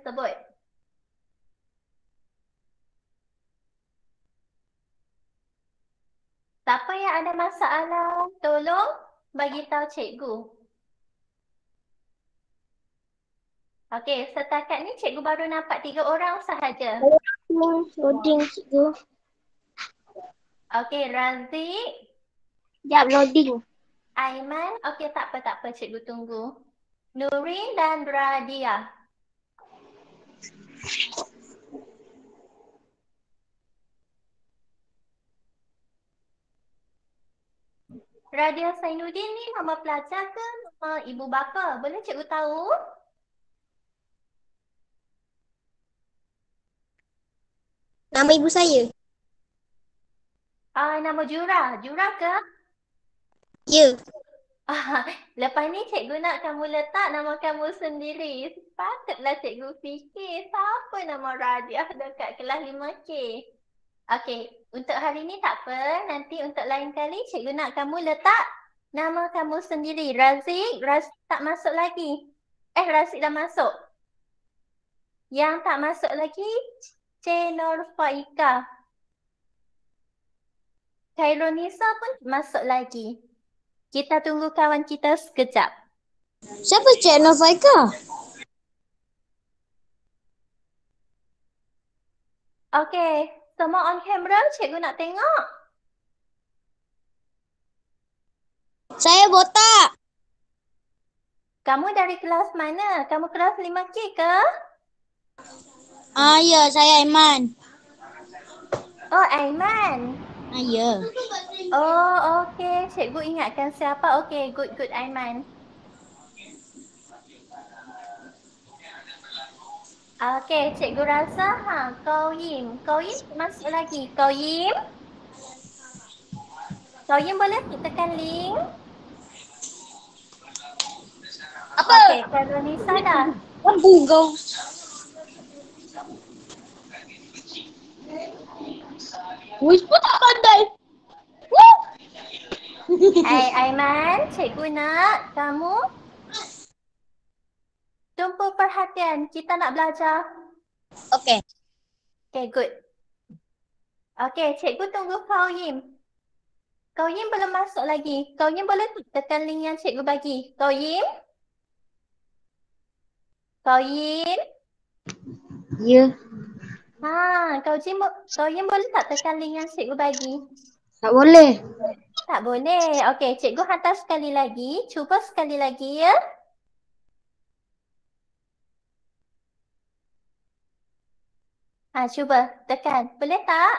tersebut. Siapa yang ada masalah, tolong bagi tahu cikgu. Okey, setakat ni cikgu baru nampak 3 orang sahaja. Loading cikgu. Okey, Razik, Sekejap loading. Aiman, okey tak apa cikgu tunggu. Nurin dan Radia. Radia Sainuddin ni nama pelajar ke nama ibu bapa? Boleh cikgu tahu? Nama ibu saya. Nama Jura. Jura ke? Ya. Lepas ni cikgu nak kamu letak nama kamu sendiri. Patutlah cikgu fikir siapa nama Radia dekat kelas 5K. Okey, untuk hari ni tak apa. Nanti untuk lain kali cikgu nak kamu letak nama kamu sendiri. Razik tak masuk lagi. Razik dah masuk. Yang tak masuk lagi, Nur Faika. Khairunisa pun masuk lagi. Kita tunggu kawan kita sekejap. Siapa Cik Novaika? Okey, semua on camera, cikgu nak tengok. Saya botak. Kamu dari kelas mana? Kamu kelas 5K ke? Ya, saya Aiman. Oh, Aiman. Ya. Oh, okey. Cikgu ingatkan siapa. Okey, good Aiman. Okey, cikgu rasa Kau Yim. Kau Yim masuk lagi. Kau Yim? Kau Yim boleh tekan link? Apa? Okey, Khairunisa dah. Lampu kau. Wish pun tak pandai. Aiman, cikgu nak kamu tumpu perhatian. Kita nak belajar. Okey. Okay, good. Okay, cikgu tunggu Kau Yim. Kau Yim belum masuk lagi. Kau Yim boleh tekan link yang cikgu bagi. Kau Yim? Kau Yim? Ya. Kau Yim boleh tak tekan link yang cikgu bagi? Tak boleh. Tak boleh. Okay, cikgu hantar sekali lagi. Cuba sekali lagi ya. Cuba tekan. Boleh tak?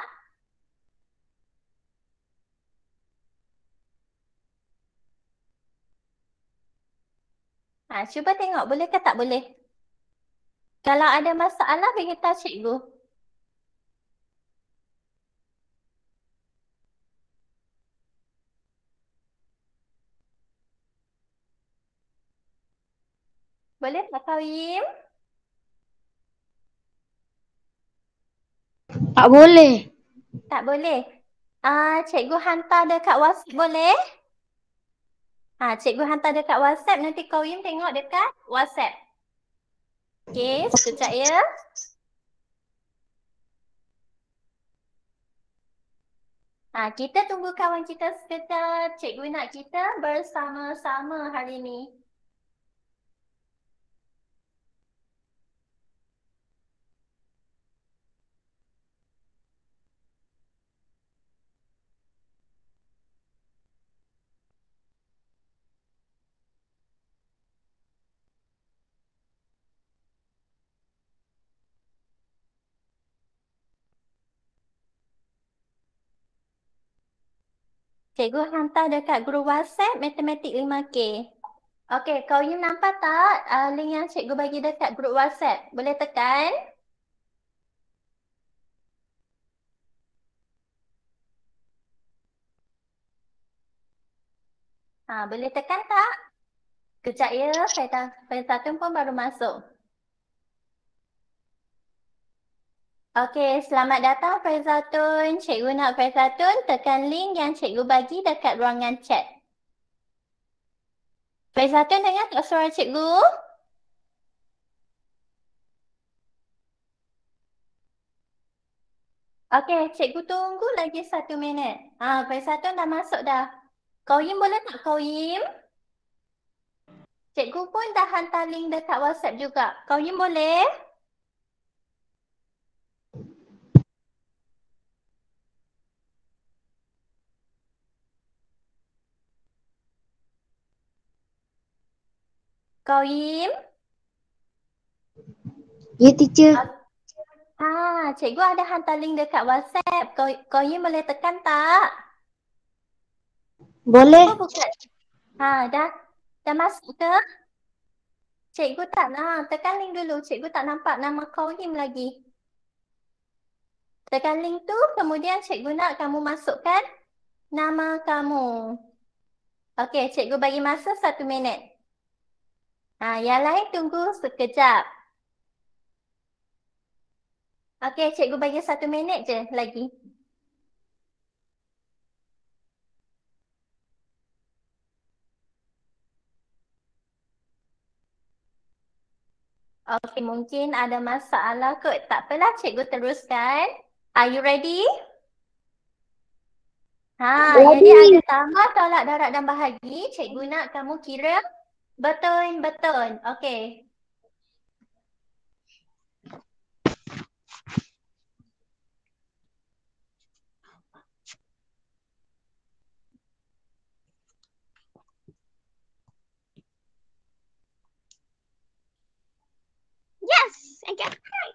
Cuba tengok. Boleh ke tak boleh? Kalau ada masalah, beritahu cikgu. Boleh tak Kau Yim? Tak boleh. Tak boleh. Cikgu hantar dekat WhatsApp boleh? Cikgu hantar dekat WhatsApp. Nanti Kau Yim tengok dekat WhatsApp. Okey, sekejap ya. Kita tunggu kawan kita sekejap. Cikgu nak kita bersama-sama hari ni. Cikgu hantar dekat grup WhatsApp Matematik 5K. Okey, Kau Yim nampak tak link yang cikgu bagi dekat grup WhatsApp? Boleh tekan? Boleh tekan tak? Kejap ya, Faizatun pun baru masuk. Okey, selamat datang Faizatun. Cikgu nak Faizatun tekan link yang cikgu bagi dekat ruangan chat. Faizatun dengar tak suara cikgu? Okey, cikgu tunggu lagi 1 minit. Faizatun dah masuk dah. Qayyim boleh tak Qayyim? Cikgu pun dah hantar link dekat WhatsApp juga. Qayyim boleh? Qayyim? Ya, teacher. Cikgu ada hantar link dekat WhatsApp. Qayyim boleh tekan tak? Boleh. Cuba buka. Dah masuk ke? Cikgu tak tekan link dulu. Cikgu tak nampak nama Qayyim lagi. Tekan link tu, kemudian cikgu nak kamu masukkan nama kamu. Okey, cikgu bagi masa 1 minit. Yang lain tunggu sekejap. Okey, cikgu bagi 1 minit je lagi. Okey, mungkin ada masalah kot. Tak apalah, cikgu teruskan. Are you ready? Jadi ada tambah tolak darab dan bahagi. Cikgu nak kamu kira betul-betul. Okey. Yes, I got it right.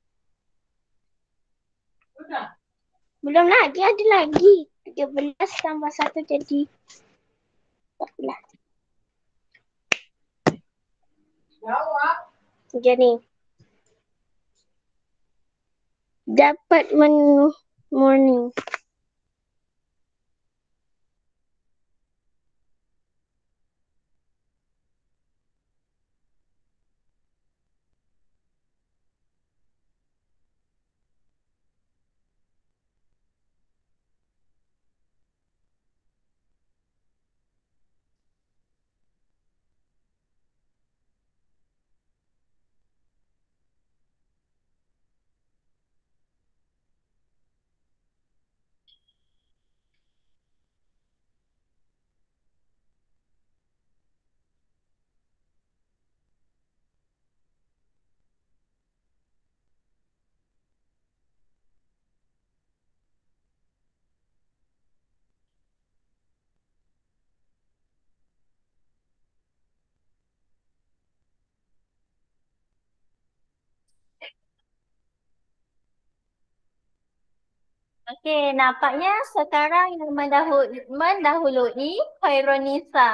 Belum lagi, ada lagi. 13 tambah 1 jadi 14. Jadi dapat menu morning. Okey, nampaknya sekarang yang mendahului Khairunisa.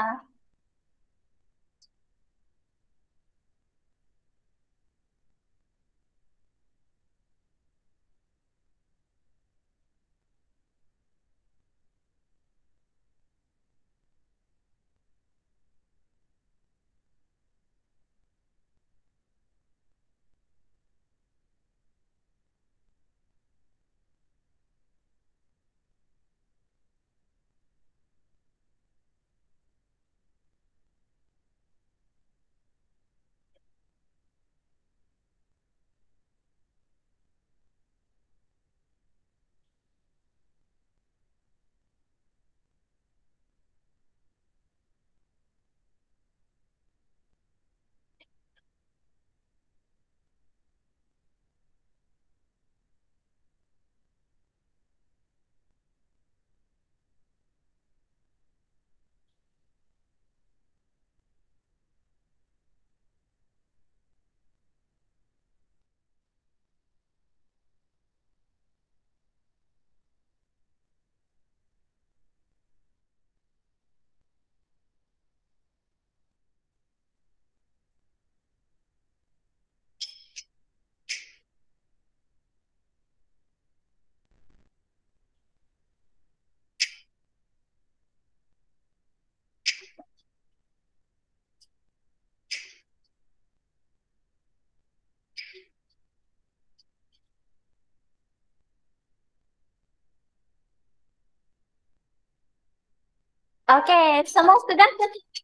Okey, semua sudah ketik.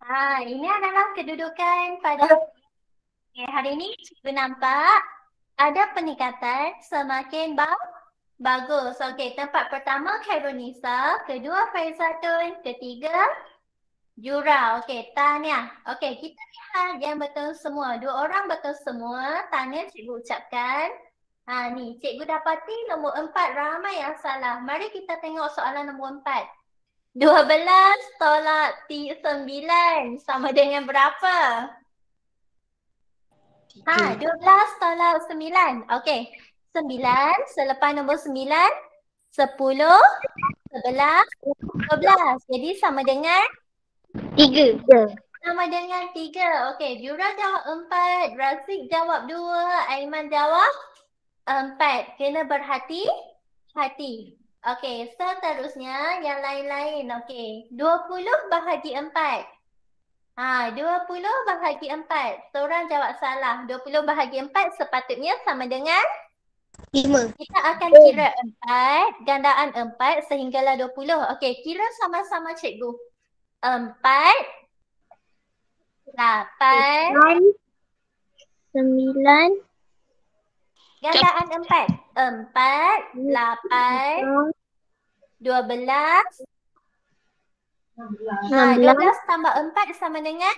Ini adalah kedudukan pada hari ini. Cikgu nampak ada peningkatan semakin bagus. Okey, tempat pertama Khairunisa, kedua Faizatun, ketiga Jura. Okey, tahniah. Okey, kita lihat yang betul semua. Dua orang betul semua. Tahniah cikgu ucapkan. Ni, cikgu dapati nombor 4 ramai yang salah. Mari kita tengok soalan nombor 4. 12 tolak 9 sama dengan berapa? 12 tolak 9. Okey. 9 selepas nombor 9, 10, 11, 12. Jadi sama dengan 3. sama dengan 3. Okey, Jura jawab 4, Razik jawab 2, Aiman jawab 4. Kena berhati-hati. Okey, seterusnya yang lain-lain. Okey, 20 bahagi 4. 20 bahagi 4. Seorang jawab salah. 20 bahagi 4 sepatutnya sama dengan 5. kita akan kira 4, gandaan 4 sehinggalah 20. Okey, kira sama-sama cikgu. 4, 8, 9, gandaan 4. 4, 8, 12. 12 tambah 4 sama dengan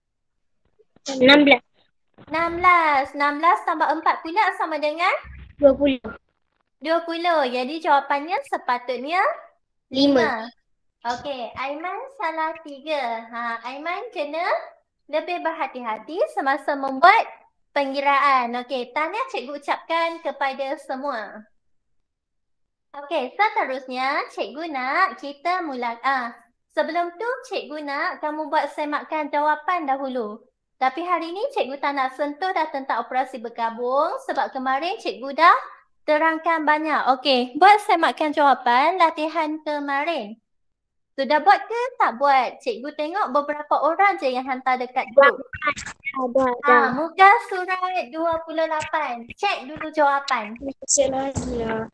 16, 16. 16 tambah 4 pula sama dengan 20, 20. Jadi jawapannya sepatutnya 5. Okey, Aiman salah 3. Aiman kena lebih berhati-hati semasa membuat pengiraan. Okey, tahniah cikgu ucapkan kepada semua. Okey, seterusnya cikgu nak kita sebelum tu cikgu nak kamu buat semakan jawapan dahulu. Tapi hari ni cikgu tak nak sentuh dah tentang operasi bergabung sebab kemarin cikgu dah terangkan banyak. Okey, buat semakan jawapan latihan kemarin. Sudah buat ke tak buat? Cikgu tengok beberapa orang je yang hantar dekat grup. Ada. Muka surat 28. Cek dulu jawapan. Cek lagi lah.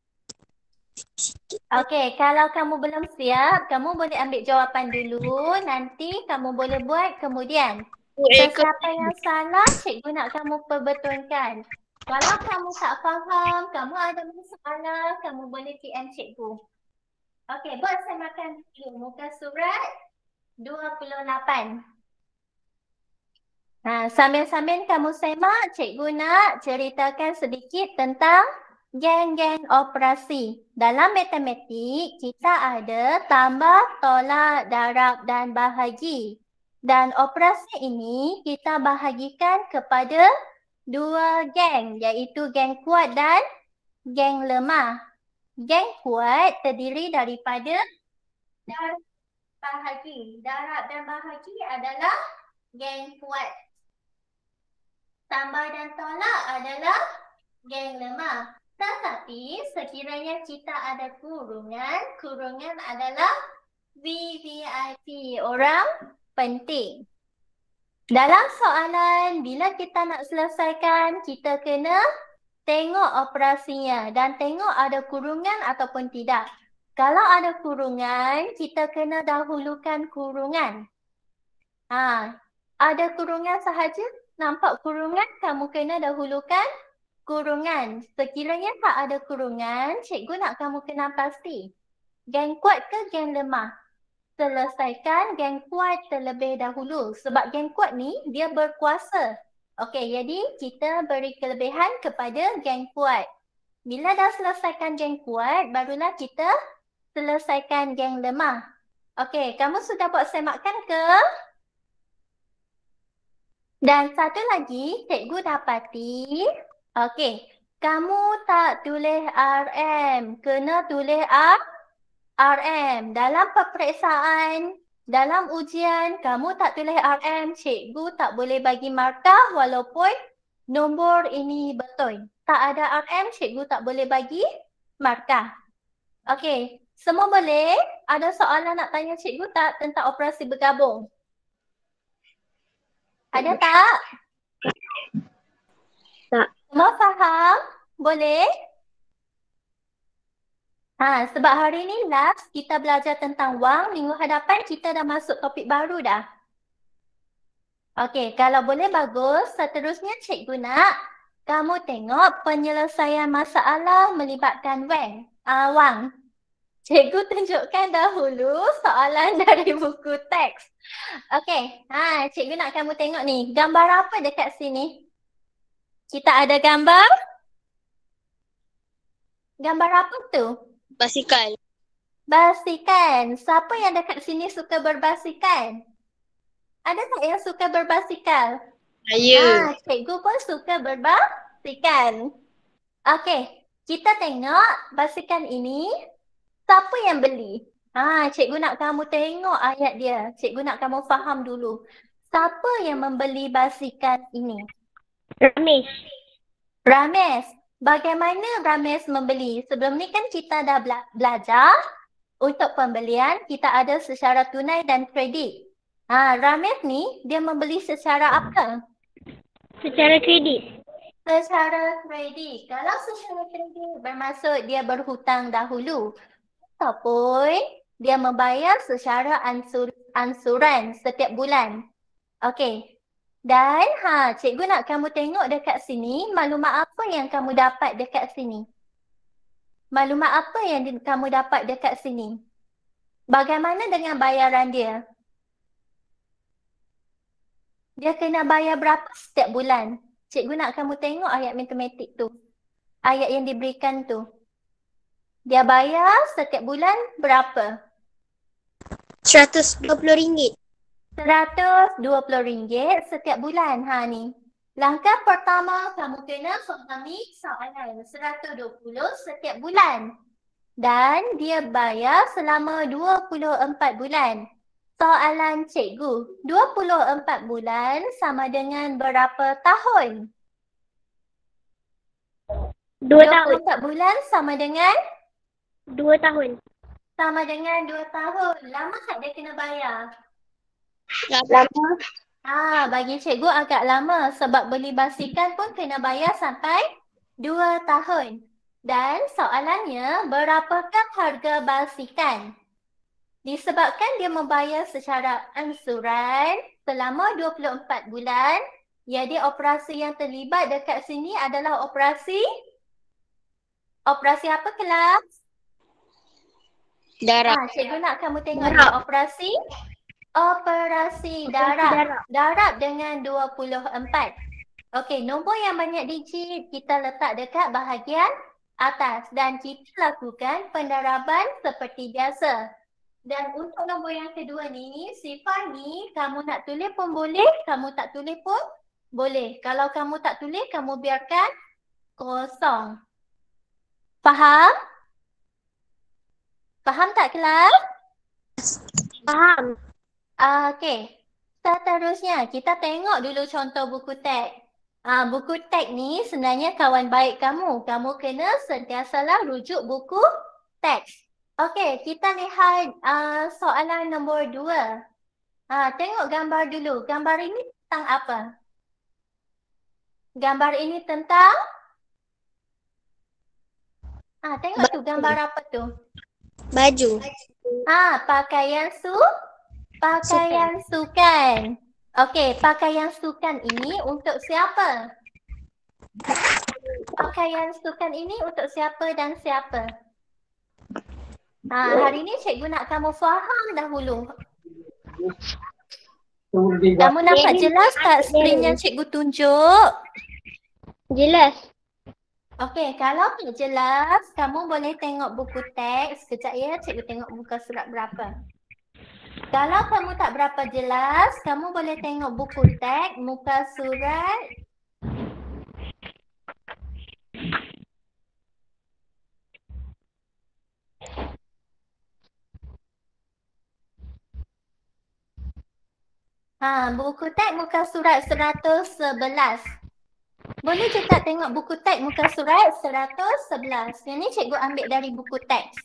Okey, kalau kamu belum siap, kamu boleh ambil jawapan dulu. Nanti kamu boleh buat kemudian. Sesiapa yang salah, cikgu nak kamu perbetulkan. Kalau kamu tak faham, kamu ada masalah, kamu boleh PM cikgu. Okey, buat semakan dulu. Muka surat 28. Sambil-sambil kamu semak, cikgu nak ceritakan sedikit tentang geng-geng operasi. Dalam matematik, kita ada tambah, tolak, darab dan bahagi. Dan operasi ini kita bahagikan kepada 2 geng, iaitu geng kuat dan geng lemah. Geng kuat terdiri daripada darab bahagi. Darab dan bahagi adalah geng kuat. Tambah dan tolak adalah geng lemah. Tetapi sekiranya kita ada kurungan, kurungan adalah VVIP, orang penting. Dalam soalan, bila kita nak selesaikan, kita kena tengok operasinya dan tengok ada kurungan ataupun tidak. Kalau ada kurungan, kita kena dahulukan kurungan. Ada kurungan sahaja, nampak kurungan, kamu kena dahulukan kurungan. Sekiranya tak ada kurungan, cikgu nak kamu kena pasti. Geng kuat ke geng lemah? Selesaikan geng kuat terlebih dahulu. Sebab geng kuat ni, dia berkuasa. Okey, jadi kita beri kelebihan kepada geng kuat. Bila dah selesaikan geng kuat, barulah kita selesaikan geng lemah. Okey, kamu sudah buat semakan ke? Dan satu lagi, cikgu dapati. Okey, kamu tak tulis RM. Kena tulis RM. Dalam peperiksaan, dalam ujian, kamu tak tulis RM, cikgu tak boleh bagi markah walaupun nombor ini betul. Tak ada RM, cikgu tak boleh bagi markah. Okey, semua boleh? Ada soalan nak tanya cikgu tak tentang operasi bergabung? Ada tak? Tak. Semua faham? Boleh? Sebab hari ni last kita belajar tentang wang, minggu hadapan kita dah masuk topik baru dah. Okey, kalau boleh bagus, seterusnya cikgu nak kamu tengok penyelesaian masalah melibatkan wang. Cikgu tunjukkan dahulu soalan dari buku teks. Okey, cikgu nak kamu tengok ni. Gambar apa dekat sini? Kita ada gambar? Gambar apa tu? Basikal. Basikal. Siapa yang dekat sini suka berbasikal? Ada tak yang suka berbasikal? Saya. Cikgu pun suka berbasikal. Okey, kita tengok basikal ini. Siapa yang beli? Cikgu nak kamu tengok ayat dia. Cikgu nak kamu faham dulu. Siapa yang membeli basikal ini? Ramesh. Ramesh. Bagaimana Ramesh membeli? Sebelum ni kan kita dah belajar untuk pembelian kita ada secara tunai dan kredit. Ramesh ni dia membeli secara apa? Secara kredit. Secara kredit. Kalau secara kredit bermaksud dia berhutang dahulu. Ataupun dia membayar secara ansuran setiap bulan. Okey. Dan cikgu nak kamu tengok dekat sini maklumat apa yang kamu dapat dekat sini. Maklumat apa yang kamu dapat dekat sini? Bagaimana dengan bayaran dia? Dia kena bayar berapa setiap bulan? Cikgu nak kamu tengok ayat matematik tu. Ayat yang diberikan tu. Dia bayar setiap bulan berapa? RM120. RM120 setiap bulan. Ni. Langkah pertama kamu kena fahami soalan. 120 setiap bulan. Dan dia bayar selama 24 bulan. Soalan cikgu, 24 bulan sama dengan berapa tahun? 2 tahun. 24 bulan sama dengan? 2 tahun. Sama dengan 2 tahun. Lama tak dia kena bayar? Lama. Bagi cikgu agak lama sebab beli basikal pun kena bayar sampai 2 tahun. Dan soalannya, berapakah harga basikal? Disebabkan dia membayar secara ansuran selama 24 bulan, jadi operasi yang terlibat dekat sini adalah operasi apa kelas? Darab. Cikgu nak kamu tengok ni operasi darab. Darab dengan 24. Okey, nombor yang banyak digit kita letak dekat bahagian atas dan kita lakukan pendaraban seperti biasa. Dan untuk nombor yang kedua ni, sifar ni kamu nak tulis pun boleh, kamu tak tulis pun boleh. Kalau kamu tak tulis, kamu biarkan kosong. Faham? Faham tak kelas? Faham. Okey. Seterusnya, kita tengok dulu contoh buku teks. Buku teks ni sebenarnya kawan baik kamu. Kamu kena sentiasalah rujuk buku teks. Okey, kita lihat soalan nombor 2. Tengok gambar dulu. Gambar ini tentang apa? Gambar ini tentang? Tengok tu gambar apa tu? Baju. Pakaian sukan. Okey, pakaian sukan ini untuk siapa? Pakaian sukan ini untuk siapa dan siapa? Hari ni cikgu nak kamu faham dahulu. Kamu nampak jelas tak skrin yang cikgu tunjuk? Jelas. Okey, kalau tak jelas, kamu boleh tengok buku teks. Sekejap ya, cikgu tengok muka surat berapa. Kalau kamu tak berapa jelas, kamu boleh tengok buku teks, muka surat. Buku teks muka surat 111. Boleh juga tengok buku teks muka surat 111. Yang ni cikgu ambil dari buku teks.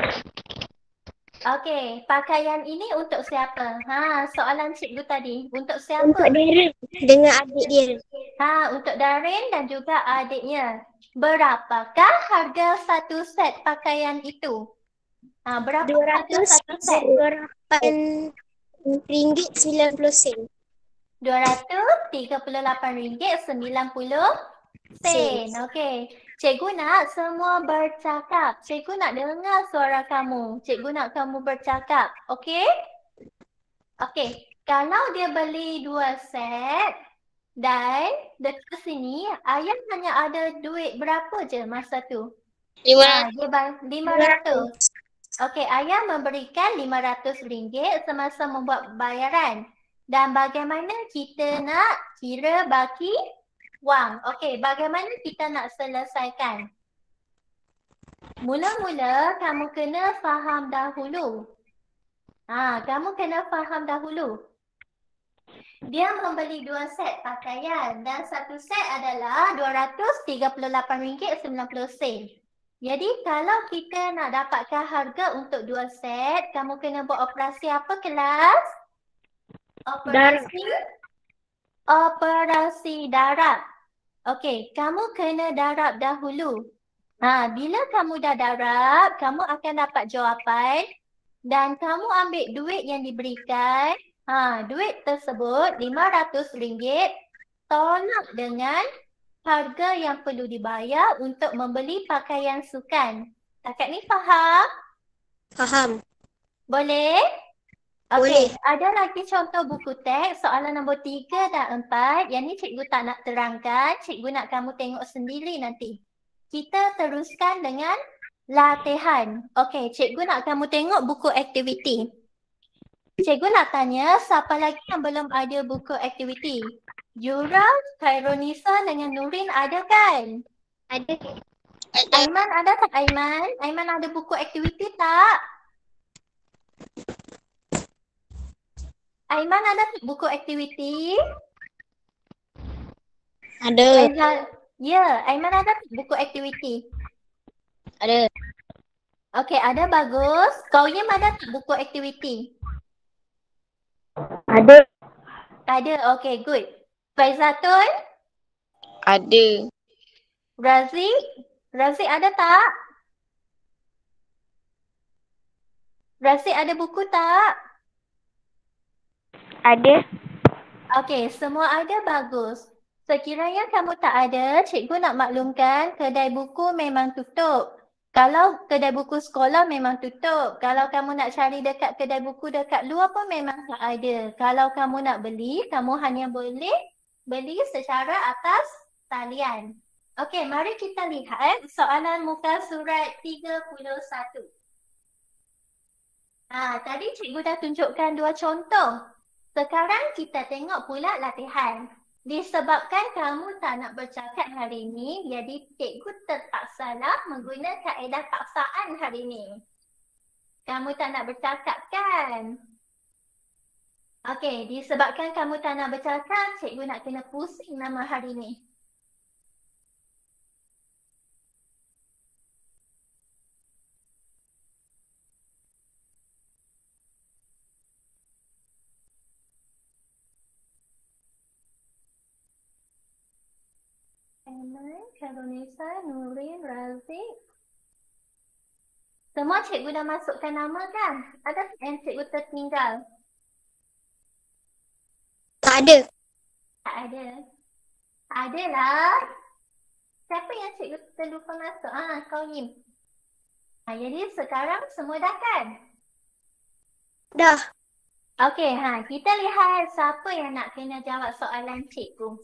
Okey, pakaian ini untuk siapa? Soalan cikgu tadi. Untuk siapa? Untuk Darren dengan adik dia. Untuk Darren dan juga adiknya. Berapakah harga satu set pakaian itu? Berapa harga satu set? RM200.90. RM238.90. Okey. Cikgu nak semua bercakap. Cikgu nak dengar suara kamu. Cikgu nak kamu bercakap. Okey? Okey. Kalau dia beli 2 set dan dekat sini ayah hanya ada duit berapa je masa tu? 500. Dia 500. Okey, ayah memberikan RM500 semasa membuat bayaran. Dan bagaimana kita nak kira baki wang? Okey, bagaimana kita nak selesaikan? Mula-mula kamu kena faham dahulu. Kamu kena faham dahulu. Dia membeli 2 set pakaian dan satu set adalah RM238.90. Jadi kalau kita nak dapatkan harga untuk 2 set, kamu kena buat operasi apa kelas? Operasi darab. Okey, kamu kena darab dahulu. Bila kamu dah darab, kamu akan dapat jawapan dan kamu ambil duit yang diberikan. Duit tersebut RM500 tolak dengan harga yang perlu dibayar untuk membeli pakaian sukan. Takat ni faham? Faham. Boleh? Okey, ada lagi contoh buku teks soalan nombor 3 dan 4. Yang ni cikgu tak nak terangkan, cikgu nak kamu tengok sendiri nanti. Kita teruskan dengan latihan. Okey, cikgu nak kamu tengok buku aktiviti. Cikgu nak tanya, siapa lagi yang belum ada buku aktiviti? Yura, Khairunisa dengan Nurin ada kan? Ada. Aiman ada tak Aiman? Aiman ada buku aktiviti tak? Aiman ada tak buku aktiviti? Ada. Ya, Aiman ada tak buku aktiviti? Ada. Okey, ada bagus. Qayyim ada tak buku aktiviti? Ada. Ada, okey, good. Faizatun? Ada. Razik? Razik ada tak? Razik ada buku tak? Ada. Okey, semua ada bagus. Sekiranya kamu tak ada, cikgu nak maklumkan kedai buku memang tutup. Kalau kedai buku sekolah memang tutup. Kalau kamu nak cari dekat kedai buku dekat luar pun memang tak ada. Kalau kamu nak beli, kamu hanya boleh beli secara atas talian. Okey, mari kita lihat soalan muka surat 31. Tadi cikgu dah tunjukkan 2 contoh. Sekarang kita tengok pula latihan. Disebabkan kamu tak nak bercakap hari ini, jadi cikgu terpaksalah menggunakan kaedah paksaan hari ini. Kamu tak nak bercakap kan? Okey, disebabkan kamu tak nak bercakap, cikgu nak kena pusing nama hari ini. Aiman, Khairunisa, Nurin, Razik. Semua cikgu dah masukkan nama kan? Ada yang cikgu tertinggal? Tak ada. Tak ada. Adalah. Siapa yang cikgu terlupa masuk? Qayyim. Jadi sekarang semua dah kan? Dah. Okey, kita lihat siapa yang nak kena jawab soalan cikgu.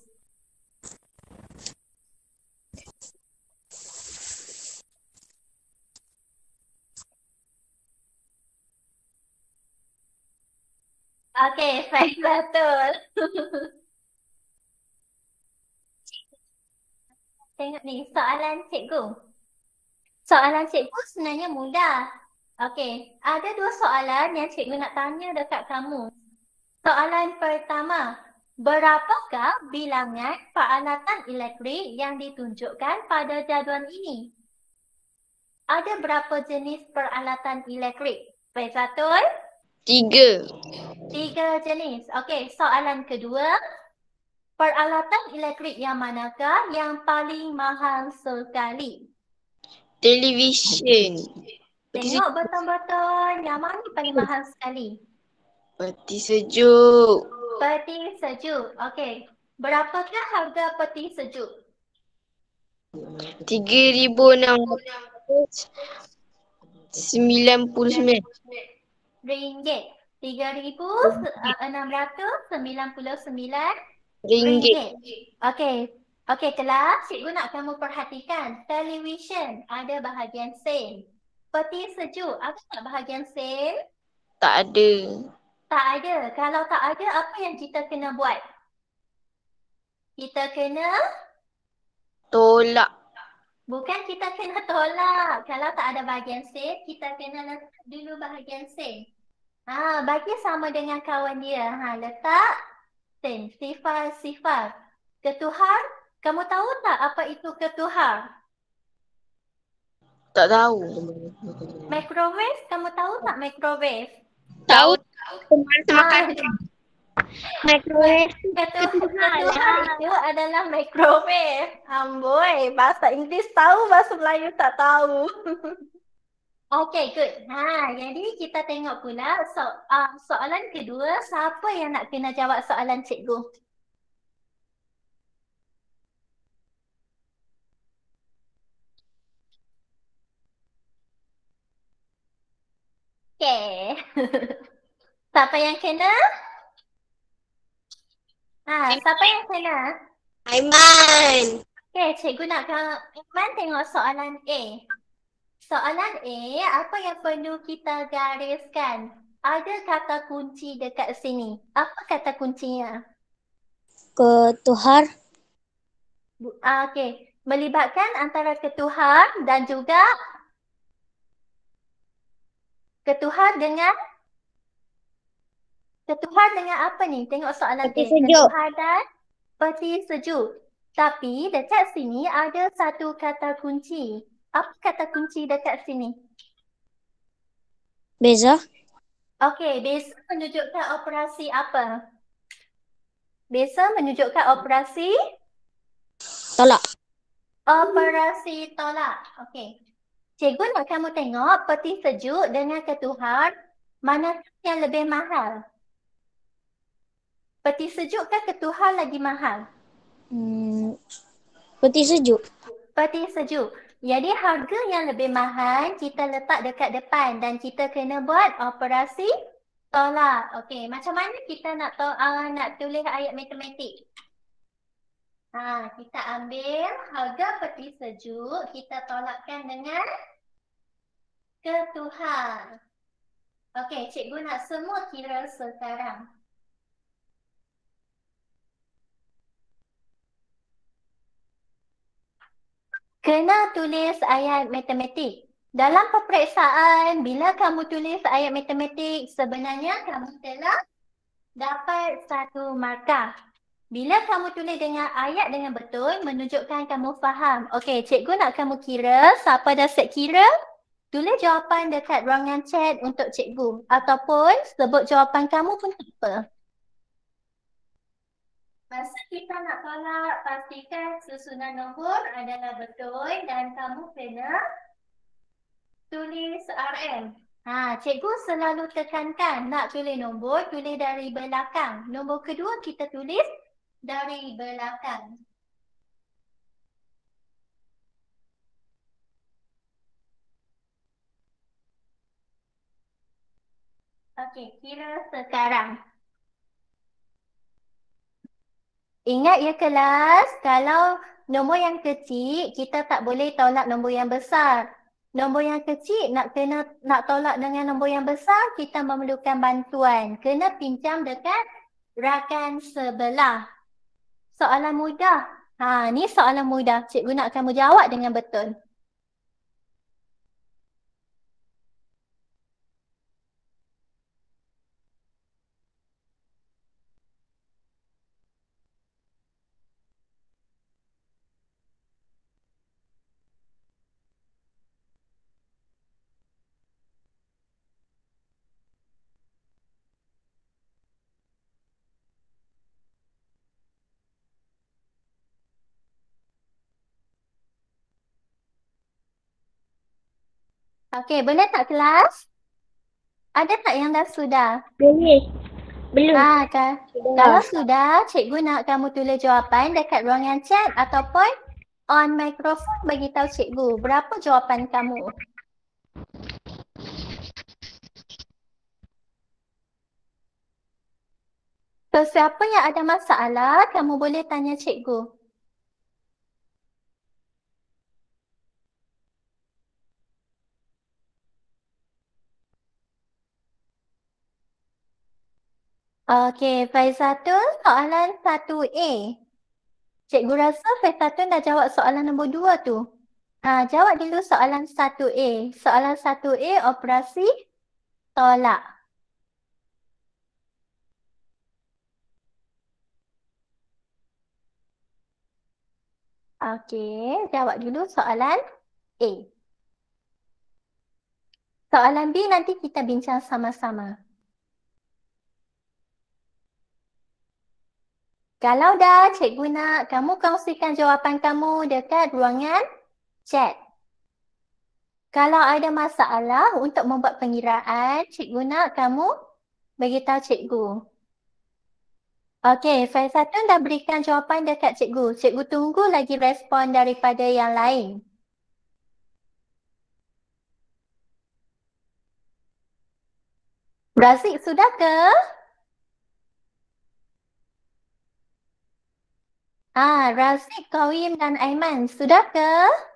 Okey, baik betul. Tengok ni, soalan cikgu. Soalan cikgu sebenarnya mudah. Okey, ada 2 soalan yang cikgu nak tanya dekat kamu. Soalan pertama, berapakah bilangan peralatan elektrik yang ditunjukkan pada jadual ini? Ada berapa jenis peralatan elektrik? Faizatun? 3. 3 jenis. Okey, soalan kedua. Peralatan elektrik yang manakah yang paling mahal sekali? Televisyen. Tengok betul-betul yang mana paling mahal sekali? Peti sejuk. Peti sejuk. Okey. Berapakah harga peti sejuk? 3,699. Ringgit. 3,699 Ringgit. ringgit. Okey. Okey, kelas. Cikgu nak kamu perhatikan. Television ada bahagian sen. Peti sejuk ada tak bahagian sen? Tak ada. Tak ada. Kalau tak ada, apa yang kita kena buat? Kita kena, Tolak. bukan kita kena tolak. Kalau tak ada bahagian sen, kita kena letak dulu bahagian sen. Bagi sama dengan kawan dia. Letak sen. Sifar. Ketuhar, kamu tahu tak apa itu ketuhar? Tak tahu. Microwave, kamu tahu tak microwave? Tahu. Masa Ah. makan. Microwave. Ketuhar itu adalah microwave. Amboi, bahasa Inggeris tahu, bahasa Melayu tak tahu. Okay, good. Jadi kita tengok pula soalan kedua. Siapa yang nak kena jawab soalan cikgu? Okay. Siapa yang kena? Siapa yang kena? Aiman. Okay, cikgu nak Aiman tengok soalan A. Soalan A, apa yang perlu kita gariskan? Ada kata kunci dekat sini. Apa kata kuncinya? Ketuhar. Okay. Melibatkan antara ketuhar dan juga ketuhar dengan apa ni? Tengok soalan Peti A. sejuk. Ketuhar dan peti sejuk. Tapi dekat sini ada satu kata kunci. Apa kata kunci dekat sini? Beza. Okey, beza menunjukkan operasi apa? Beza menunjukkan operasi? Tolak. Operasi tolak. Okey. Cikgu nak kamu tengok peti sejuk dengan ketuhar, mana yang lebih mahal? Peti sejuk ke ketuhar lagi mahal? Peti sejuk. Peti sejuk. Jadi harga yang lebih mahal kita letak dekat depan dan kita kena buat operasi tolak. Okey, macam mana kita nak tulis ayat matematik? Kita ambil harga peti sejuk, kita tolakkan dengan ketuhar. Okey, cikgu nak semua kira sekarang. Kena tulis ayat matematik. Dalam peperiksaan, bila kamu tulis ayat matematik, sebenarnya kamu telah dapat 1 markah. Bila kamu tulis dengan ayat dengan betul, menunjukkan kamu faham. Okey, cikgu nak kamu kira. Siapa dah set kira? Tulis jawapan dekat ruangan chat untuk cikgu. Ataupun sebut jawapan kamu pun tak apa. Masa kita nak tolak, pastikan susunan nombor adalah betul dan kamu kena tulis RM. Cikgu selalu tekankan nak tulis nombor, tulis dari belakang. Nombor kedua kita tulis dari belakang. Okey, kira sekarang. Ingat ya kelas, kalau nombor yang kecil, kita tak boleh tolak nombor yang besar. Nombor yang kecil nak tolak dengan nombor yang besar, kita memerlukan bantuan. Kena pinjam dekat rakan sebelah. Soalan mudah. Ni soalan mudah. Cikgu nak kamu jawab dengan betul. Okey, boleh tak kelas? Ada tak yang dah sudah? Boleh. Belum. Kalau sudah, cikgu nak kamu tulis jawapan dekat ruangan chat ataupun on mikrofon bagi tahu cikgu berapa jawapan kamu. So, siapa yang ada masalah, kamu boleh tanya cikgu. Okey, Faizatul, soalan 1A. Cikgu rasa Faizatul dah jawab soalan nombor 2 tu. Jawab dulu soalan 1A. Soalan 1A, operasi tolak. Okey, jawab dulu soalan A. Soalan B nanti kita bincang sama-sama. Kalau dah, cikgu nak kamu kongsikan jawapan kamu dekat ruangan chat. Kalau ada masalah untuk membuat pengiraan, cikgu nak kamu beritahu cikgu. Okey, Faizatun dah berikan jawapan dekat cikgu. Cikgu tunggu lagi respon daripada yang lain. Razik sudah ke? Razik, Qawim dan Aiman sudah ke?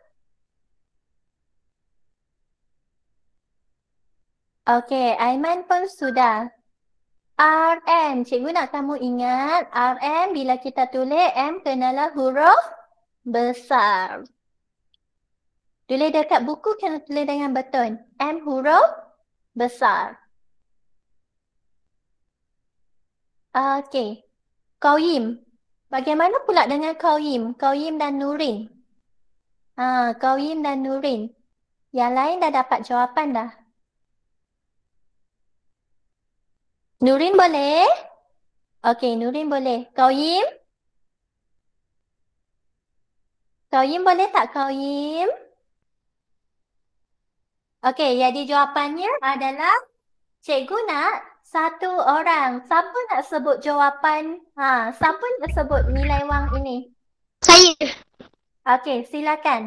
Okey, Aiman pun sudah. RM, cikgu nak kamu ingat RM bila kita tulis M kenalah huruf besar. Tulis dekat buku kena tulis dengan betul. M huruf besar. Okey. Qawim. Bagaimana pula dengan Qawim? Qawim dan Nurin. Qawim dan Nurin. Yang lain dah dapat jawapan dah. Nurin boleh? Okey, Nurin boleh. Qawim? Qawim boleh tak Qawim? Okey, jadi jawapannya adalah cikgu nak satu orang. Siapa nak sebut jawapan? Siapa nak sebut nilai wang ini? Saya. Okey, silakan.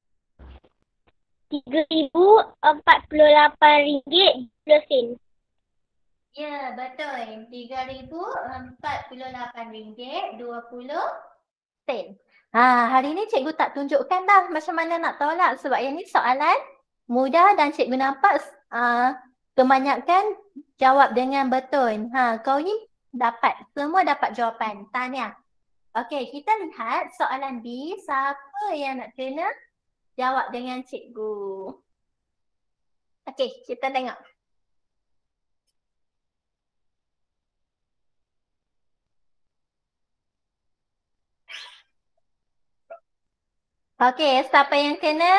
RM3,048.20. Ya, betul. RM3,048.20. Hari ni cikgu tak tunjukkan dah macam mana nak tolak sebab yang ni soalan mudah dan cikgu nampak kebanyakan jawab dengan betul. Kau ni dapat, semua dapat jawapan. Tahniah. Okey, kita lihat soalan B. Siapa yang nak kena jawab dengan cikgu? Okey, kita tengok. Okey, siapa yang kena?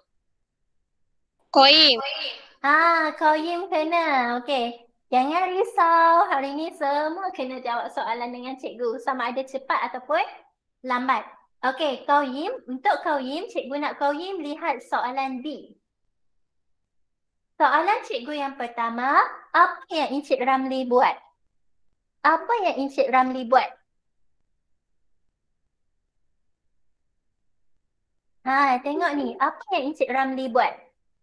Qawim. Qawim kena. Okey. Jangan risau. Hari ni semua kena jawab soalan dengan cikgu. Sama ada cepat ataupun lambat. Okey, Qawim. Untuk Qawim, cikgu nak Qawim lihat soalan B. Soalan cikgu yang pertama, apa yang Encik Ramli buat? Apa yang Encik Ramli buat? Tengok ni. Apa yang Encik Ramli buat?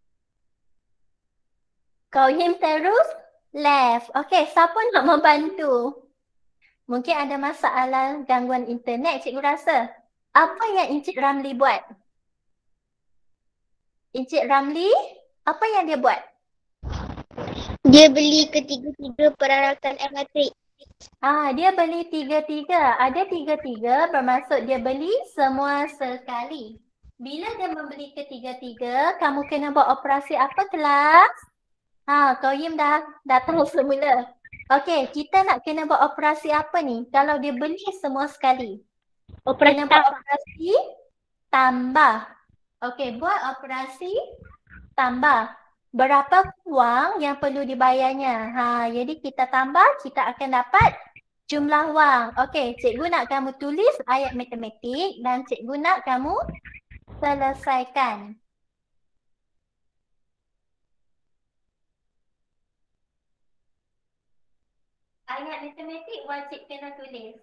Qawim terus left. Okey, siapa nak membantu? Mungkin ada masalah gangguan internet, cikgu rasa. Apa yang Encik Ramli buat? Encik Ramli, apa yang dia buat? Dia beli ketiga-tiga peralatan elektrik. Dia beli tiga-tiga. Ada tiga-tiga bermaksud dia beli semua sekali. Bila dia membeli ketiga-tiga, kamu kena buat operasi apa kelas? Qawim dah tahu semula. Okey, kita nak kena buat operasi apa ni? Kalau dia beli semua sekali. Kena buat operasi tambah. Okey, buat operasi tambah. Berapa wang yang perlu dibayarnya? Jadi kita tambah, kita akan dapat jumlah wang. Okey, cikgu nak kamu tulis ayat matematik dan cikgu nak kamu selesaikan. ayat matematik wajib kena tulis.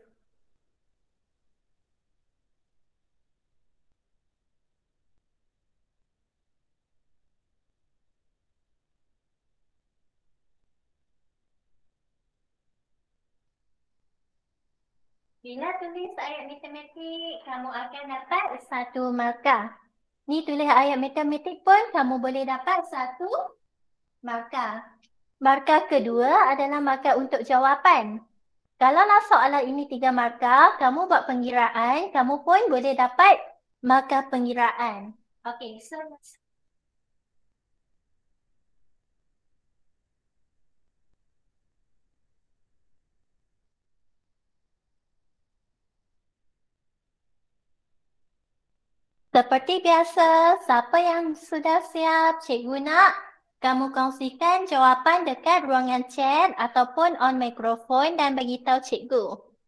Bila tulis ayat matematik, kamu akan dapat 1 markah. Ni tulis ayat matematik pun kamu boleh dapat 1 markah. Markah kedua adalah markah untuk jawapan. Kalaulah soalan ini 3 markah, kamu buat pengiraan, kamu pun boleh dapat markah pengiraan. Okey, so seperti biasa, siapa yang sudah siap, cikgu nak kamu kongsikan jawapan dekat ruangan chat ataupun on mikrofon dan beritahu cikgu.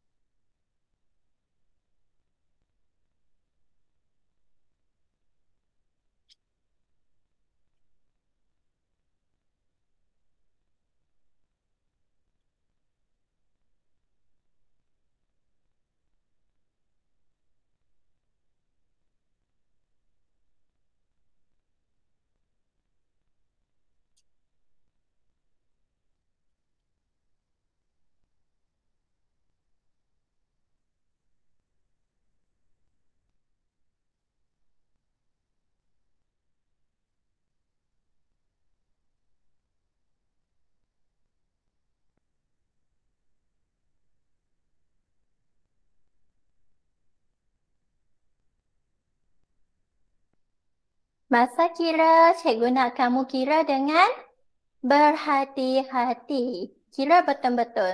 Masa kira, cikgu nak kamu kira dengan berhati-hati. Kira betul-betul.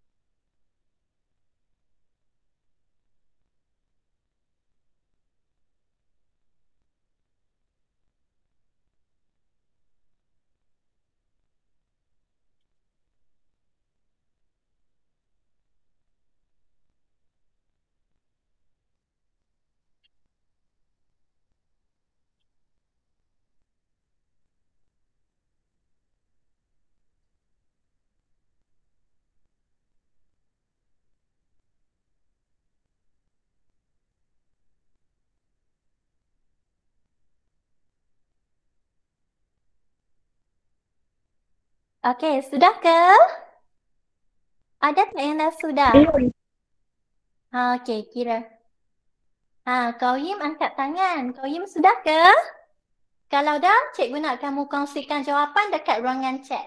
Okey, sudah ke? Ada tak yang dah sudah? Belum. Okey, kira. Kau Yim angkat tangan. Kau Yim sudah ke? Kalau dah, cikgu nak kamu kongsikan jawapan dekat ruangan chat.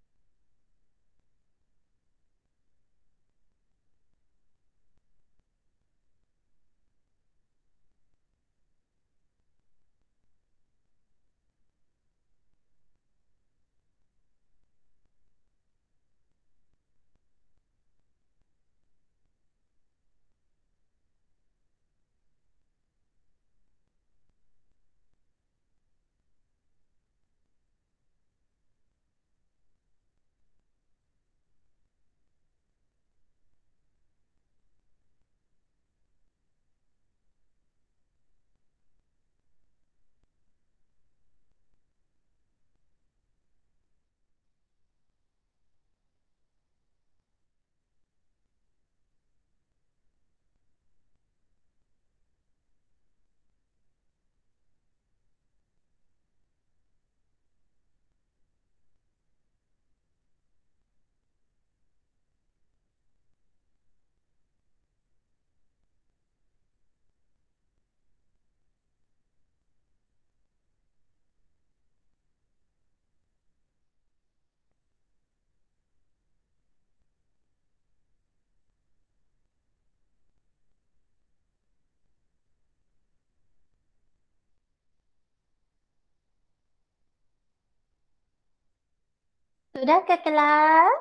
Sudah ke kelas?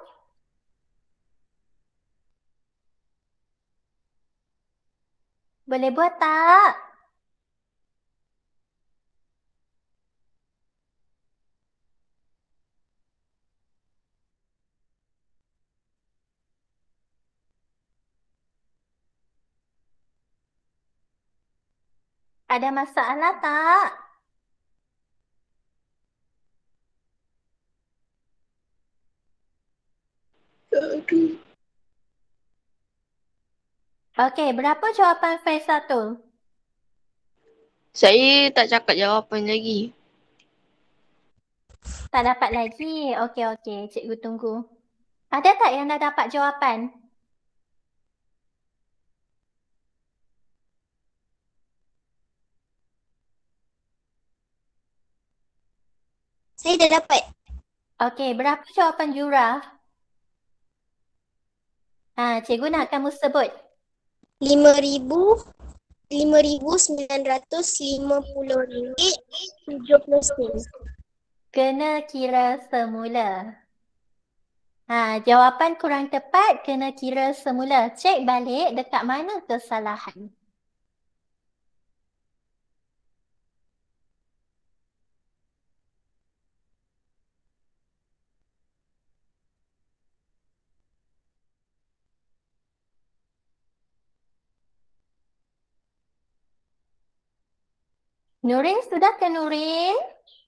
Boleh buat tak? Ada masalah tak? Aduh. Okey, berapa jawapan Faizatul? Saya tak cakap jawapan lagi. Tak dapat lagi. Okey, cikgu tunggu. Ada tak yang dah dapat jawapan? Saya dah dapat. Okey, berapa jawapan jurah? Cikgu nak kamu sebut. 5,950 ringgit 70 sen. Kena kira semula. Jawapan kurang tepat, kena kira semula. Cek balik dekat mana kesalahan. Nurin, sudah ke Nurin?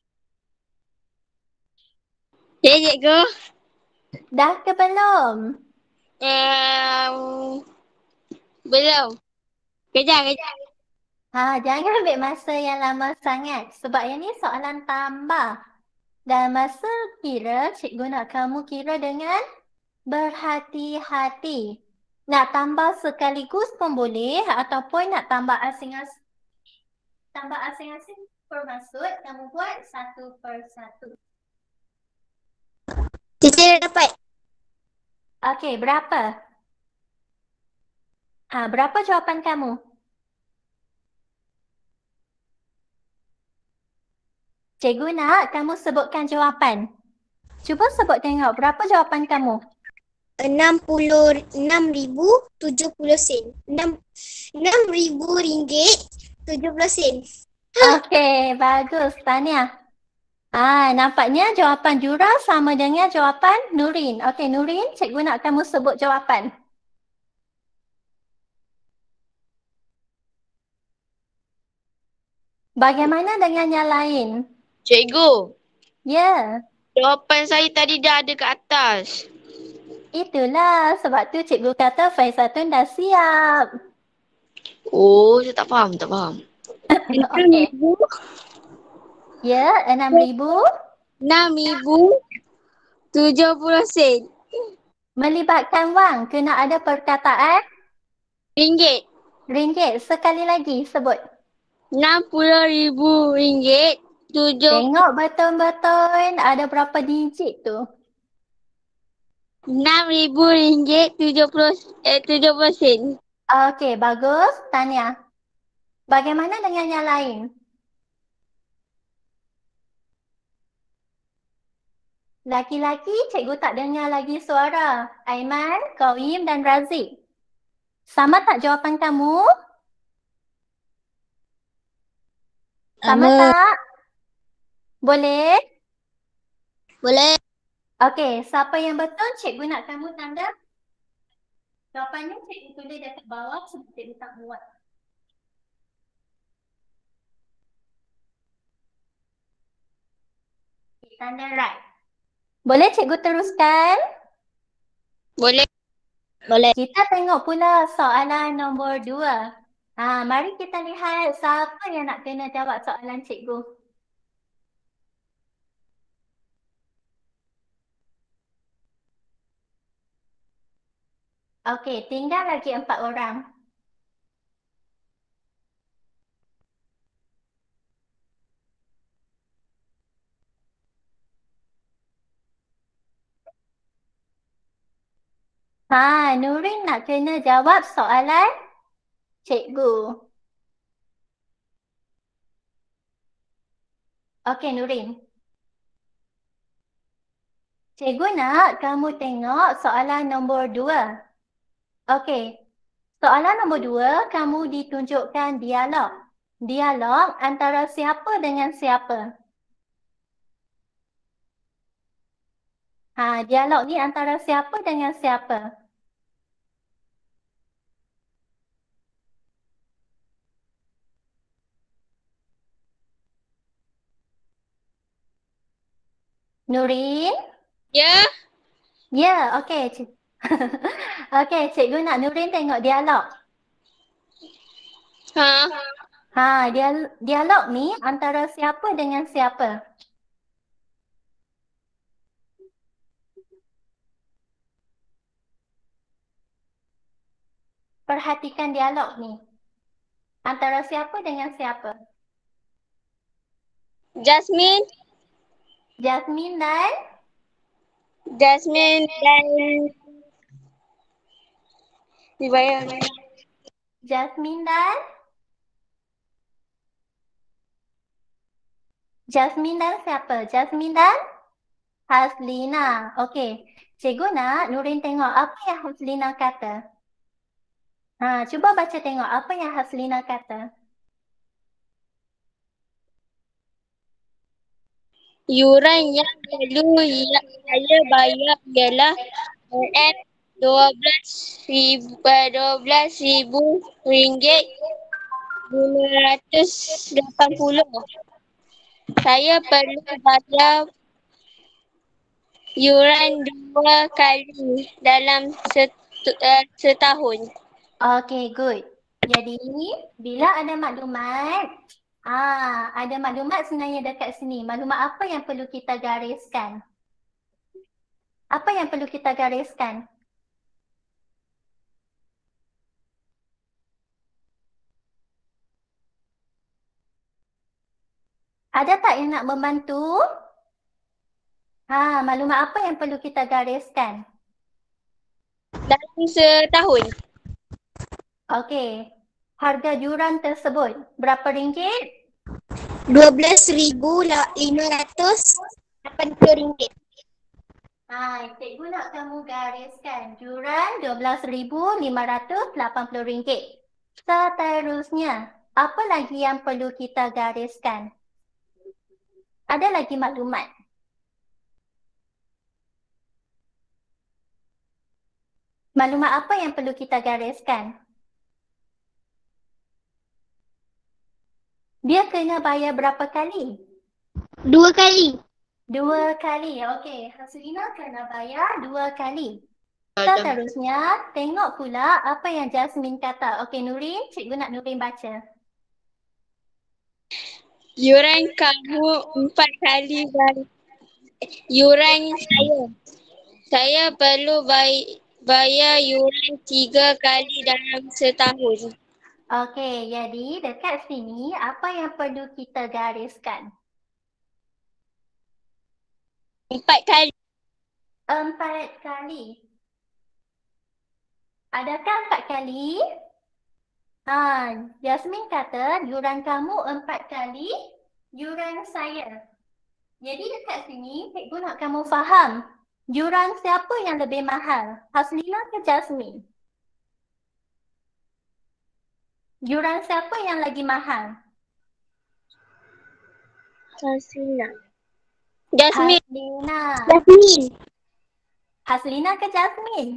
Ya, cikgu. Dah ke belum? Belum. Kejap. Jangan ambil masa yang lama sangat. Sebab yang ni soalan tambah. Dan masa kira, cikgu nak kamu kira dengan berhati-hati. Nak tambah sekaligus pun boleh ataupun nak tambah asing-asing. Tambah asing-asing bermaksud kamu buat satu persatu. Saya dah dapat. Okey, berapa? Berapa jawapan kamu? Cikgu nak kamu sebutkan jawapan. Cuba sebut tengok berapa jawapan kamu. 66,070 sen. 6,000 ringgit 70 sen. Okey, bagus. Tahniah. Nampaknya jawapan jurah sama dengan jawapan Nurin. Okey, Nurin, cikgu nak kamu sebut jawapan. Bagaimana dengan yang lain? Cikgu, Ya, jawapan saya tadi dah ada kat atas. itulah sebab tu cikgu kata Faizatun dah siap. Oh, saya tak faham. Okey. Ya, 6,000 6,070 sen. melibatkan wang. Kena ada perkataan Ringgit. ringgit. Sekali lagi sebut. 60,000 ringgit 7. Tengok betul-betul ada berapa digit tu. 6,000 ringgit 70 sen. Okey, bagus. Tahniah. Bagaimana dengan yang lain? Laki-laki, cikgu tak dengar lagi suara. Aiman, Qawyim dan Razik. Sama tak jawapan kamu? Sama tak? Boleh? Boleh. Okey, siapa yang betul, cikgu nak kamu tanda. Jawapannya cikgu tulis dekat bawah sebab cikgu tak muat. Tanda right. Boleh cikgu teruskan? Boleh. Kita tengok pula soalan nombor 2. Mari kita lihat siapa yang nak kena jawab soalan cikgu. Okey, tinggal lagi 4 orang. Nurin nak kena jawab soalan cikgu. Okey, Nurin. Cikgu nak kamu tengok soalan nombor 2. Okey. Soalan nombor 2, kamu ditunjukkan dialog. Dialog antara siapa dengan siapa? Dialog ni antara siapa dengan siapa? Nurin? Ya. Ya, okey. Okey, cikgu nak Nurin tengok dialog. Ha. Dialog ni antara siapa dengan siapa? Perhatikan dialog ni. Antara siapa dengan siapa? Jasmine. Jasmine dan Jasmine dan dibayar. Jasmine dan Jasmine dan siapa? Jasmine dan Haslina. Okey. Cikgu nak Nurin tengok apa yang Haslina kata. Cuba baca tengok apa yang Haslina kata. Yuran yang perlu saya bayar ialah RM12,000 580. Saya perlu bayar yuran 2 kali dalam setahun. Okey, good. Jadi, bila ada maklumat sebenarnya dekat sini. Maklumat apa yang perlu kita gariskan? Apa yang perlu kita gariskan? Ada tak yang nak membantu? Maklumat apa yang perlu kita gariskan? Dalam setahun. Okey. Harga yuran tersebut berapa ringgit? RM12,580. Cikgu nak kamu gariskan yuran RM12,580. Seterusnya, apa lagi yang perlu kita gariskan? Ada lagi maklumat. Maklumat apa yang perlu kita gariskan? Dia kena bayar berapa kali? 2 kali. 2 kali. Okey, Haslina kena bayar 2 kali. Seterusnya, tengok pula apa yang Jasmine kata. Okey, Nurin, cikgu nak Nurin baca. Yuran kamu 4 kali yuran saya. Saya perlu bayar yuran 3 kali dalam setahun. Okey, jadi dekat sini apa yang perlu kita gariskan? 4 kali. 4 kali. Adakah 4 kali? Jasmine kata yuran kamu 4 kali yuran saya. Jadi dekat sini cikgu nak kamu faham. Yuran siapa yang lebih mahal? Haslina ke Jasmine? Yuran siapa yang lagi mahal? Haslina. Jasmine. Jasmine. Haslina ke Jasmine?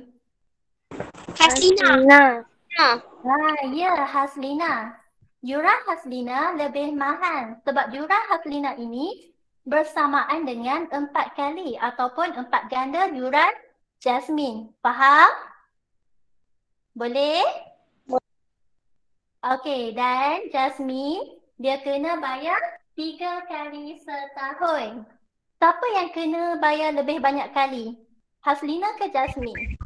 Haslina. Ya, Haslina. Yuran Haslina lebih mahal sebab yuran Haslina ini bersamaan dengan 4 kali ataupun 4 ganda yuran Jasmine. Faham? Boleh? Okey, dan Jasmine dia kena bayar 3 kali setahun. Siapa yang kena bayar lebih banyak kali? Haslina ke Jasmine?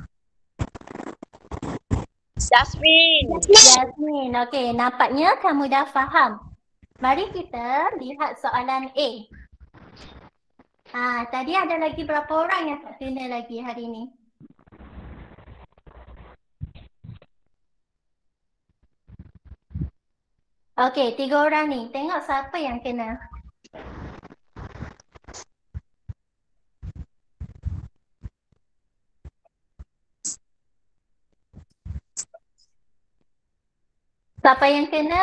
Jasmine. Okey, nampaknya kamu dah faham. Mari kita lihat soalan A. Tadi ada lagi berapa orang yang tak kena lagi hari ni? Okey, 3 orang ni. Tengok siapa yang kena. Siapa yang kena?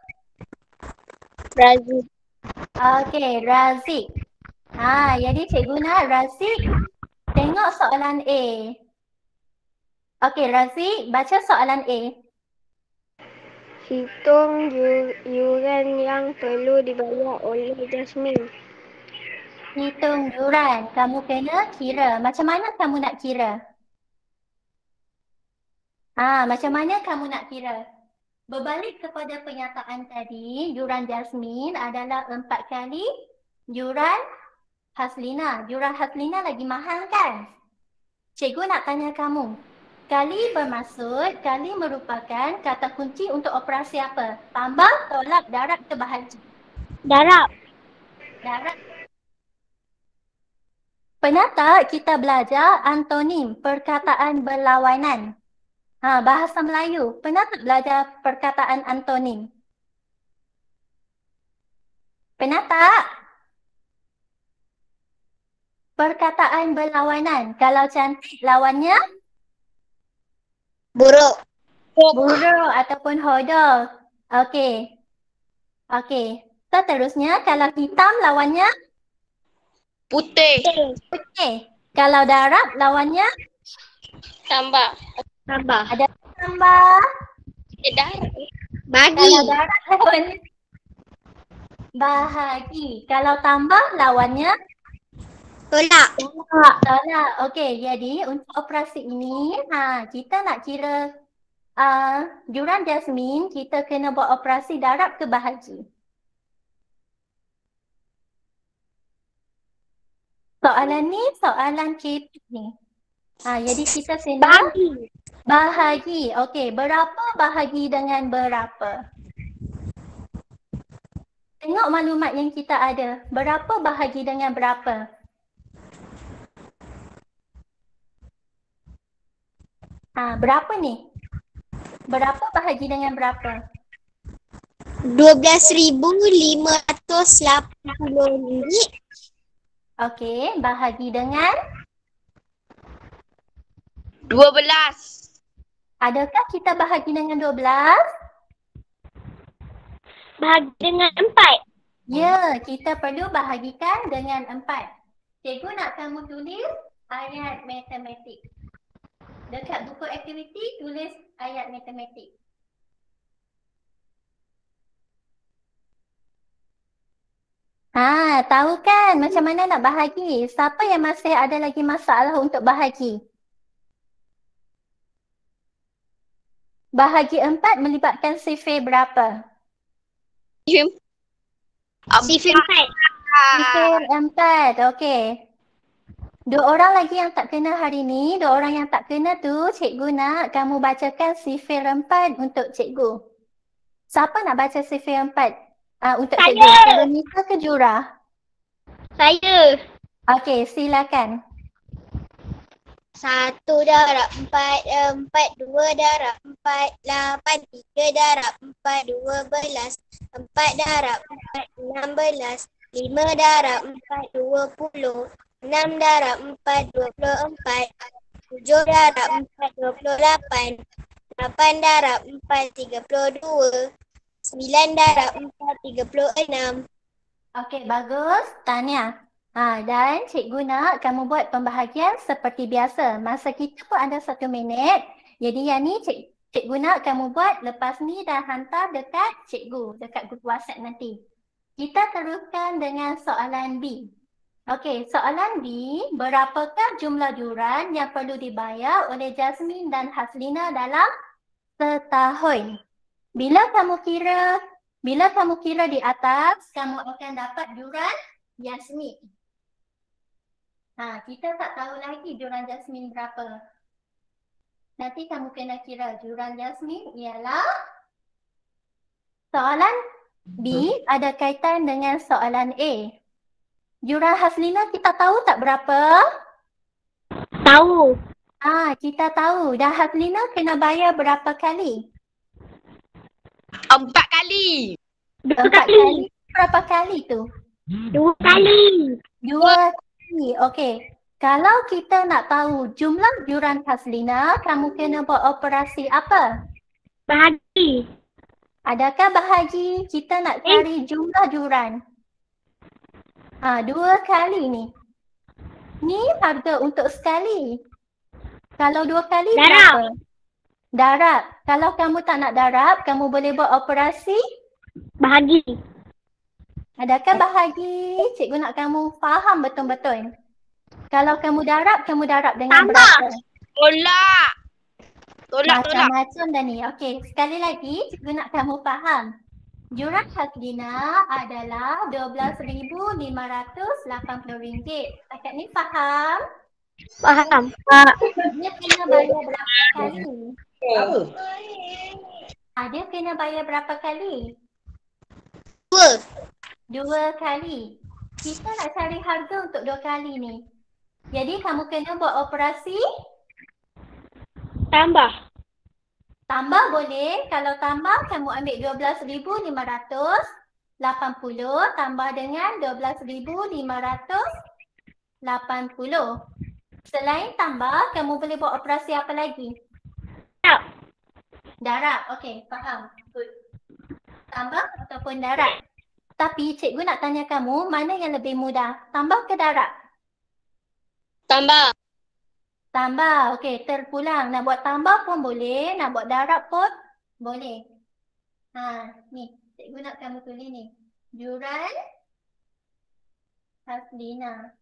Razi. Okey, Razik. Jadi cikgu nak Razik tengok soalan A. Okey, Razik baca soalan A. Hitung yuran yang perlu dibayar oleh Jasmine. Hitung yuran. Kamu kena kira. Macam mana kamu nak kira? Macam mana kamu nak kira? Berbalik kepada pernyataan tadi, yuran Jasmin adalah 4 kali yuran Haslina. Yuran Haslina lagi mahal kan? Cikgu nak tanya kamu. Kali bermaksud, kali merupakan kata kunci untuk operasi apa? Tambah, tolak, darab ke bahagi? Darab. Darab. Pernah tak kita belajar antonim, perkataan berlawanan? Bahasa Melayu. Pernah tak belajar perkataan antonim? Pernah tak? Perkataan berlawanan. Kalau cantik, lawannya? Buruk. Buruk ataupun hodol. Okey. Okey. Seterusnya, kalau hitam, lawannya? Putih. Putih. Kalau darab, lawannya? Tambah. Tambah. Ada tambah. Darab. Bagi. Kalau darab, lawannya? Bahagi. Kalau tambah, lawannya? Tolak. Tolak. Okey, jadi untuk operasi ini, kita nak kira yuran Jasmin, kita kena buat operasi darab ke bahagi. Soalan ni, soalan KP ni. Jadi kita kena Bagi. bahagi. Okey, berapa bahagi dengan berapa? Tengok maklumat yang kita ada. Berapa bahagi dengan berapa? Berapa ni? Berapa bahagi dengan berapa? RM12,580. Okey, bahagi dengan? 12. Adakah kita bahagi dengan 12? Bahagi dengan 4. Ya, kita perlu bahagikan dengan 4. Cikgu nak kamu tulis ayat matematik. Dekat buku aktiviti tulis ayat matematik. Tahu kan macam mana nak bahagi? Siapa yang masih ada lagi masalah untuk bahagi? Bahagi 4 melibatkan sifir berapa? Sifir 4. Sifir 4, okey. 2 orang lagi yang tak kena hari ni, 2 orang yang tak kena tu, cikgu nak kamu bacakan sifir 4 untuk cikgu. Siapa nak baca sifir 4 untuk Saya. cikgu? Karenisa ke Jurah? Saya. Okey, silakan. 1 darab 4, 4, 2 darab 4, 8, 3 darab 4, 12, 4 darab 4, 16, 5 darab 4, 20, 6 darab 4, 24, 7 darab 4, 28, 8 darab 4, 32, 9 darab 4, 36. Okey, bagus. Tahniah. Dan cikgu nak kamu buat pembahagian seperti biasa. Masa kita pun ada 1 minit. Jadi yang ni cikgu nak kamu buat lepas ni dah hantar dekat cikgu, dekat grup WhatsApp nanti. Kita teruskan dengan soalan B. Okey, soalan B, berapakah jumlah yuran yang perlu dibayar oleh Jasmin dan Haslina dalam setahun? Bila kamu kira di atas, kamu akan dapat yuran Jasmin. Kita tak tahu lagi yuran Jasmin berapa. Nanti kamu kena kira yuran Jasmin ialah soalan B ada kaitan dengan soalan A. Yuran Haslina kita tahu tak berapa? Tahu. Kita tahu. Dan Haslina kena bayar berapa kali? 4 kali. 2 kali. Berapa kali tu? 2 kali. 2 kali. Okey. Kalau kita nak tahu jumlah yuran Haslina, kamu kena buat operasi apa? Bahagi. Adakah bahagi? Kita nak cari jumlah yuran. 2 kali ni. Ni harga untuk sekali. Kalau 2 kali Darab. berapa? Darab. Kalau kamu tak nak darab, kamu boleh buat operasi? Bahagi. Adakah bahagi? Cikgu nak kamu faham betul-betul. Kalau kamu darab dengan Tambah. berapa? Tolak. Tolak. Macam-macam dah ni. Okey, sekali lagi cikgu nak kamu faham. Yuran Haslina adalah RM12,580. Setakat ni faham? Faham, Pak. Dia kena bayar berapa kali? Dia kena bayar berapa kali? 2. 2 kali. Kita nak cari harga untuk 2 kali ni. Jadi kamu kena buat operasi Tambah. tambah boleh. Kalau tambah kamu ambil 12,580 tambah dengan 12,580. Selain tambah, kamu boleh buat operasi apa lagi? Darab. Darab. Okey, faham. Good. Tambah ataupun darab. Tapi cikgu nak tanya kamu, mana yang lebih mudah? Tambah ke darab? Tambah. Tambah. Okey, terpulang. Nak buat tambah pun boleh, nak buat darab pun boleh. Ni. Cikgu nak kamu tulis ni. Yuran Haslina.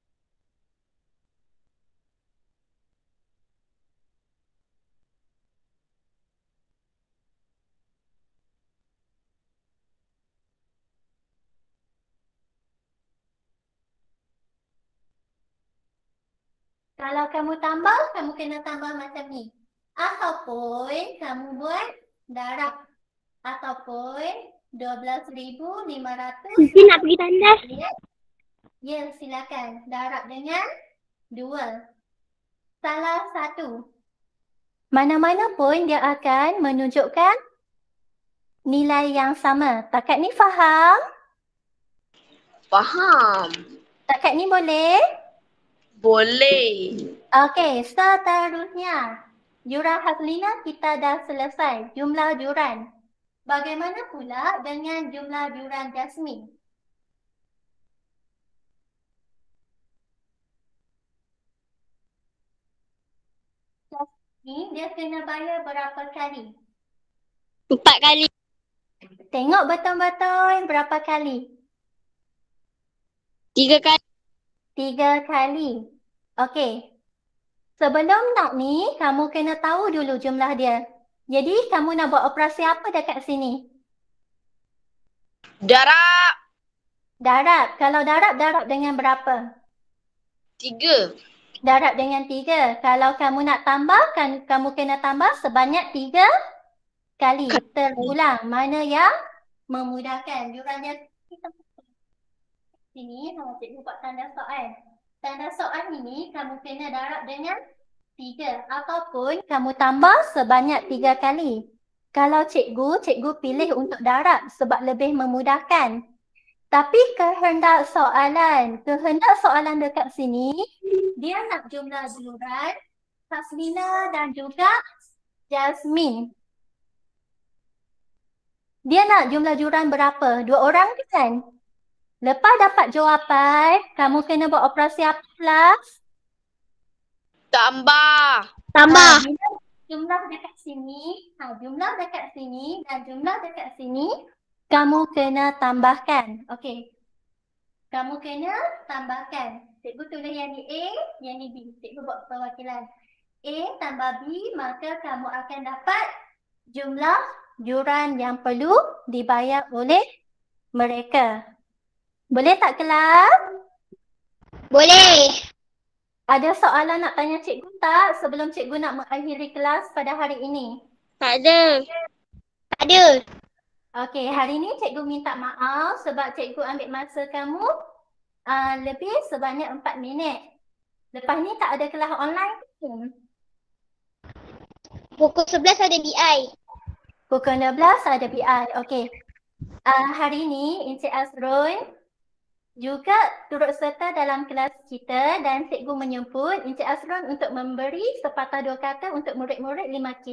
Kalau kamu tambah, kamu kena tambah macam ni. Ataupun kamu buat darab. Ataupun 12,500. Mesti nak pergi tandas. Ya, silakan. Darab dengan 2. Salah satu. Mana-mana pun dia akan menunjukkan nilai yang sama. Takat ni faham? Faham. Takat ni boleh? Boleh. Okey, seterusnya. Yuran Haslina kita dah selesai. Jumlah yuran. Bagaimana pula dengan jumlah yuran Jasmine? Jasmine dia kena bayar berapa kali? 4 kali. Tengok betul-betul berapa kali? 3 kali. 3 kali. Okey. Sebelum nak ni, kamu kena tahu dulu jumlah dia. Jadi, kamu nak buat operasi apa dekat sini? Darab. Darab. Kalau darab, darab dengan berapa? 3. Darab dengan 3. Kalau kamu nak tambah, kamu kena tambah sebanyak 3 kali. Terulang. Mana yang memudahkan? Yurannya sini, cikgu buat tanda soal. Tanda soal ini kamu kena darab dengan 3 ataupun kamu tambah sebanyak 3 kali. Kalau cikgu pilih untuk darab sebab lebih memudahkan. Tapi kehendak soalan dekat sini, dia nak jumlah yuran Haslina dan juga Jasmine. Dia nak jumlah yuran berapa? 2 orang kan? Lepas dapat jawapan, kamu kena buat operasi apa plus? Tambah. Tambah. Jumlah dekat sini, jumlah dekat sini dan jumlah dekat sini, kamu kena tambahkan. Okey. Kamu kena tambahkan. Cikgu tulis yang ni A, yang ni B. Cikgu buat perwakilan. A tambah B, maka kamu akan dapat jumlah yuran yang perlu dibayar oleh mereka. Boleh tak kelas? Boleh. Ada soalan nak tanya cikgu tak sebelum cikgu nak mengakhiri kelas pada hari ini? Tak ada. Ada. Okey, hari ini cikgu minta maaf sebab cikgu ambil masa kamu lebih sebanyak 4 minit. Lepas ni tak ada kelas online ke? Pukul 11 ada BI. Pukul 12 ada BI. Okey. Hari ini Encik Azrul juga turut serta dalam kelas kita dan cikgu menyebut Encik Azrul untuk memberi sepatah 2 kata untuk murid-murid 5K.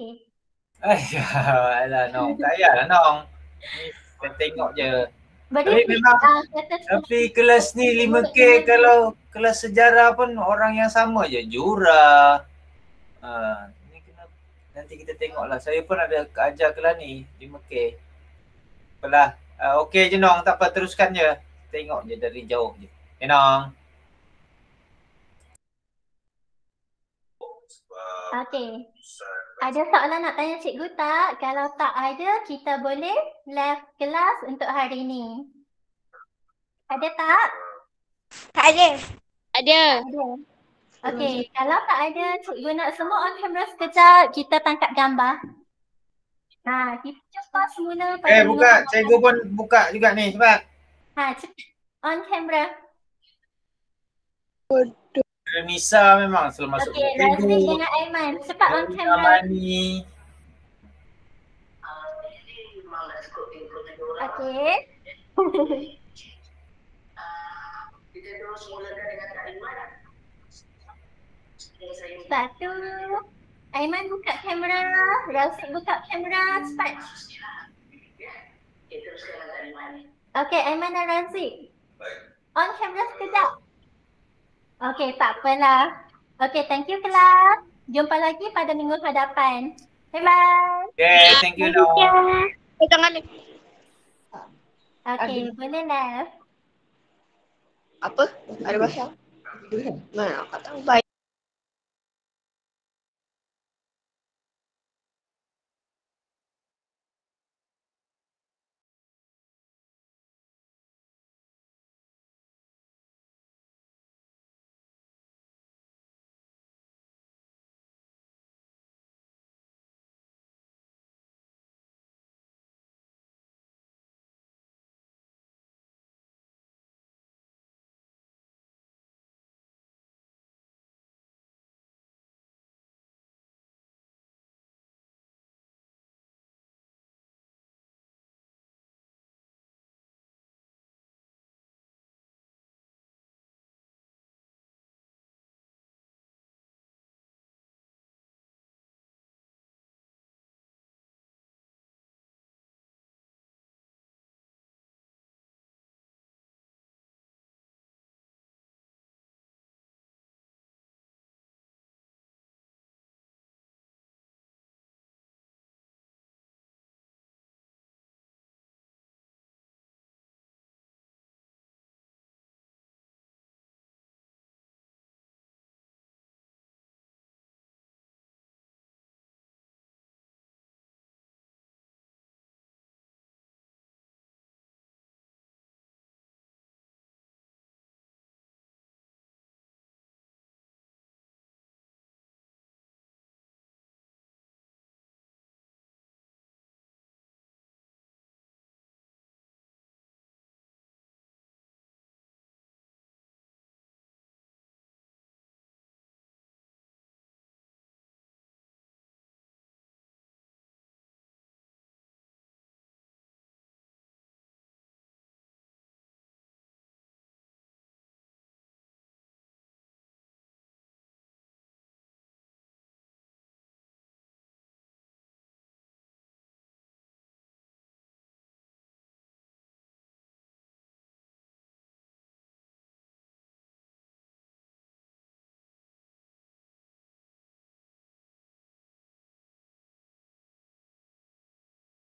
Alah Nong, tak payahlah Nong. Ni kita tengok je. Beri memang tapi kelas ni 5K kalau kelas sejarah pun orang yang sama je. Jura. Ni kena nanti kita tengoklah. Saya pun ada ajar kelas ni 5K. Apalah. Okey je Nong, tak apa, teruskan je. Tengok je dari jauh je. Nong. Okey. Ada soalan nak tanya cikgu tak? Kalau tak ada, kita boleh left kelas untuk hari ni. Ada tak? Tak ada. Ada. Ada. Okey, kalau tak ada, cikgu nak semua on camera sekejap. Kita tangkap gambar. Kita cuba semula pada Buka. Cikgu pun buka juga ni. Cepat. cepat. On camera. Nisa memang selalu masuk. Okey, Razif dengan Aiman. Cepat on camera. Amani. Okey. Satu. Aiman buka kamera. Razif buka kamera. Cepat. Okey, Aiman dan Razif. On camera sekejap. Okey, tak apalah. Okey, thank you kelas. Jumpa lagi pada minggu hadapan. Bye-bye. Okay, thank you Noh. Tangan ni. Okey, boleh left. Apa? Ada bahasa? Mana? Kata bye.